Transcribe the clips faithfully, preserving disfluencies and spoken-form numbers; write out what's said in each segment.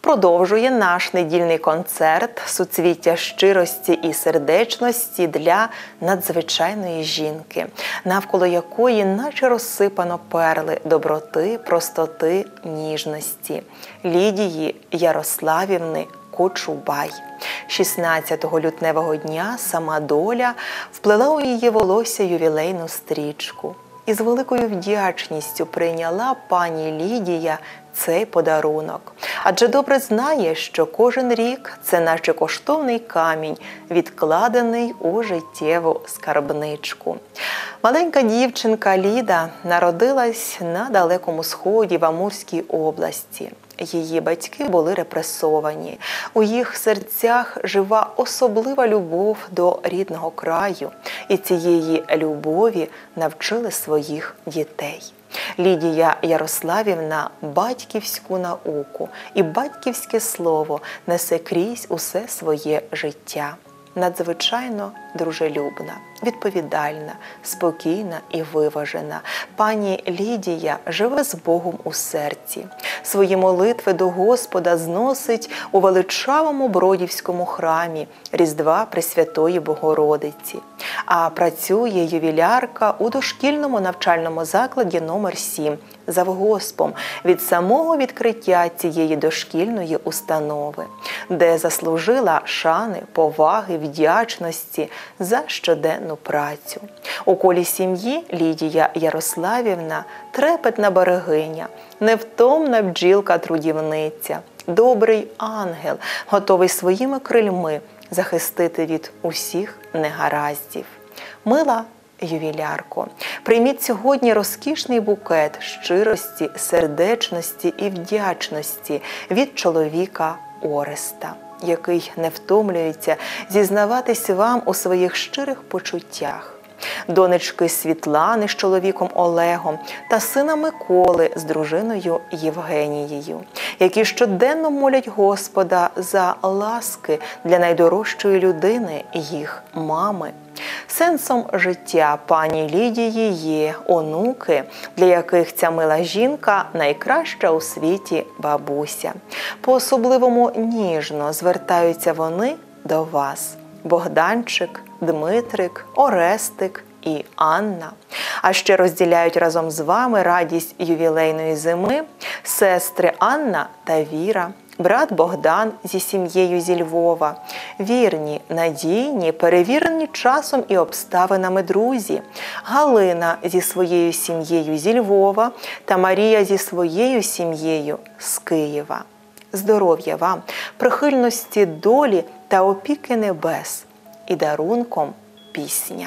продовжує наш недільний концерт «Суцвіття щирості і сердечності» для надзвичайної жінки, навколо якої наче розсипано перли доброти, простоти, ніжності – Лідії Ярославівни Кочубай. шістнадцятого лютневого дня сама доля вплела у її волосся ювілейну стрічку. І з великою вдячністю прийняла пані Лідія цей подарунок. Адже добре знає, що кожен рік – це наче коштовний камінь, відкладений у життєву скарбничку. Маленька дівчинка Ліда народилась на Далекому Сході в Амурській області. Її батьки були репресовані. У їх серцях жива особлива любов до рідного краю. І цієї любові навчили своїх дітей. Лідія Ярославівна батьківську науку і батьківське слово несе крізь усе своє життя. Надзвичайно дружелюбна, відповідальна, спокійна і виважена. Пані Лідія живе з Богом у серці. Свої молитви до Господа зносить у величавому Бродівському храмі Різдва Пресвятої Богородиці. А працює ювілярка у дошкільному навчальному закладі номер сім завгоспом від самого відкриття цієї дошкільної установи, де заслужила шани, поваги, вдячності за щоденну працю. У колі сім'ї Лідія Ярославівна – трепетна берегиня, невтомна бджілка-трудівниця, добрий ангел, готовий своїми крильми захистити від усіх негараздів. Мила ювілярко, прийміть сьогодні розкішний букет щирості, сердечності і вдячності від чоловіка Ореста, який не втомлюється зізнаватись вам у своїх щирих почуттях. Донечки Світлани з чоловіком Олегом та сина Миколи з дружиною Євгенією, які щоденно молять Господа за ласки для найдорожчої людини, їх мами. Сенсом життя пані Лідії є онуки, для яких ця мила жінка – найкраща у світі бабуся. По-особливому ніжно звертаються вони до вас. Богданчик, Дмитрик, Орестик і Анна. А ще розділяють разом з вами радість ювілейної зими сестри Анна та Віра, брат Богдан зі сім'єю зі Львова, вірні, надійні, перевірені часом і обставинами друзі, Галина зі своєю сім'єю зі Львова та Марія зі своєю сім'єю з Києва. Здоров'я вам, прихильності долі та опіки небес і дарунком пісня.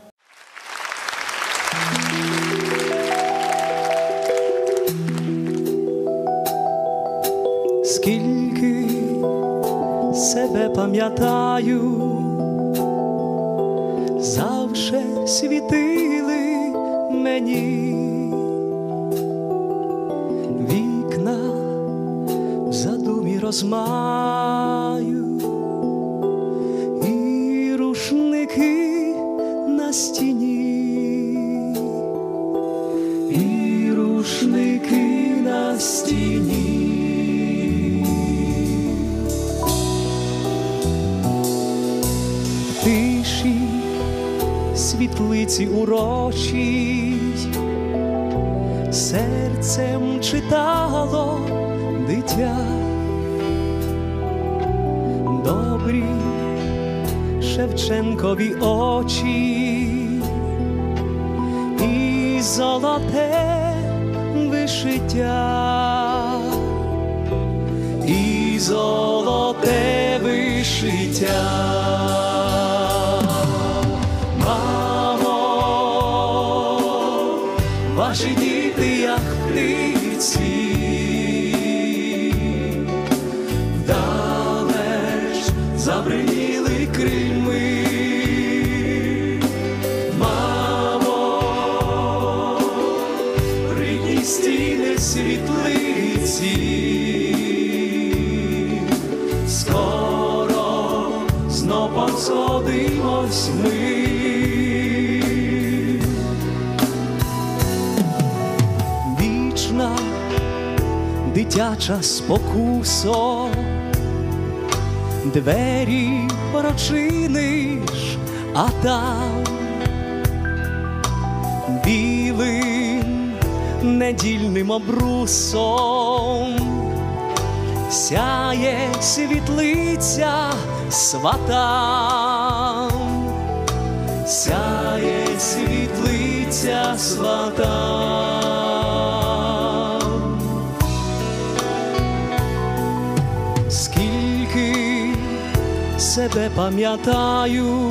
Скільки себе пам'ятаю, завше світили мені вікна в задумі розмаю і рушники на стіні, і рушники на стіні. Тиші світлиці урочій серцем читало дитя. Добрі Шевченкові очі і золоте вишиття, і золоте вишиття. Ваші діти, як птиці, вдалеч забриніли крильми. Мамо, рідні стіни світлиці, скоро знов посходимось ми. дитяча спокусо, двері прочиниш, а там білим недільним обрусом сяє світлиця свата, сяє світлиця свата. Скільки себе пам'ятаю,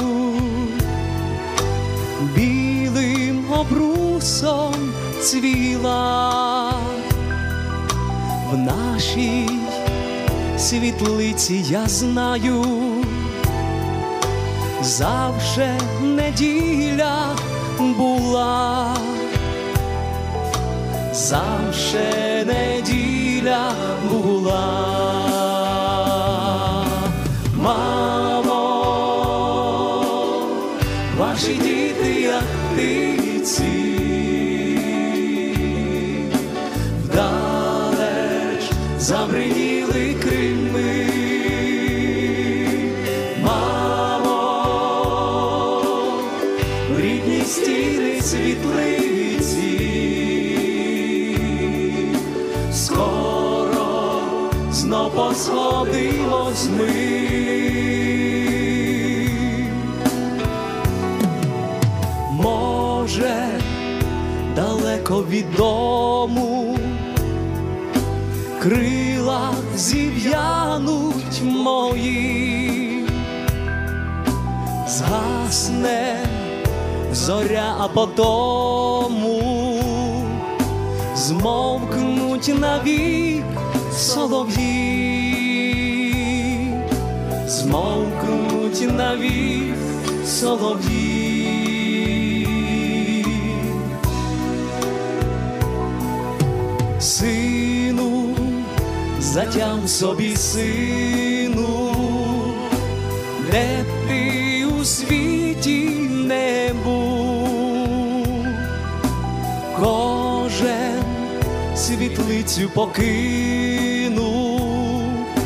білим обрусом цвіла в нашій світлиці, я знаю, завше неділя була, завше неділя була. Мамо, ваші діти, як птиці, вдалеч забриніли крильми. Мамо, в рідні стіни світлиці, скоро знов посходимось ми. Може, далеко від дому крила зів'януть мої, згасне зоря, а потому змовкнуть навік солов'ї, змовкнуть навік солов'ї. Сину, затям собі, сину, де б ти у світі не був, кожен світлицю покинув,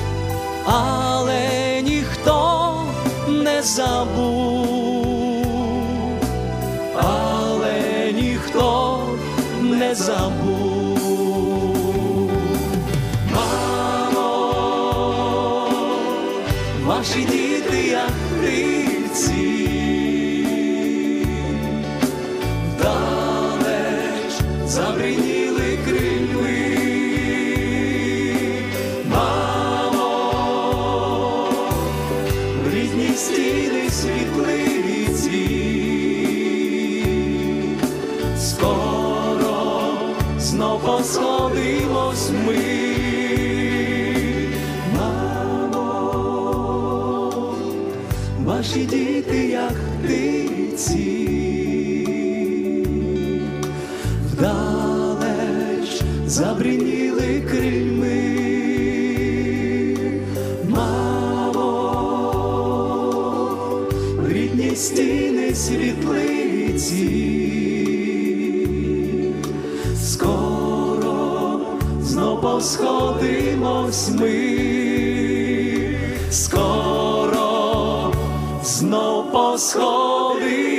але ніхто не забув, але ніхто не забув. Ваші діти, як птиці, вдалеч забриніли крильми. Мамо, в рідні стіни світлиці, скоро знов посходимось ми. Ваші діти, як птиці, вдалеч забриніли крильми. Мамо, в рідні стіни світлиці, скоро знов посходимось ми. Скоро знов посходимось.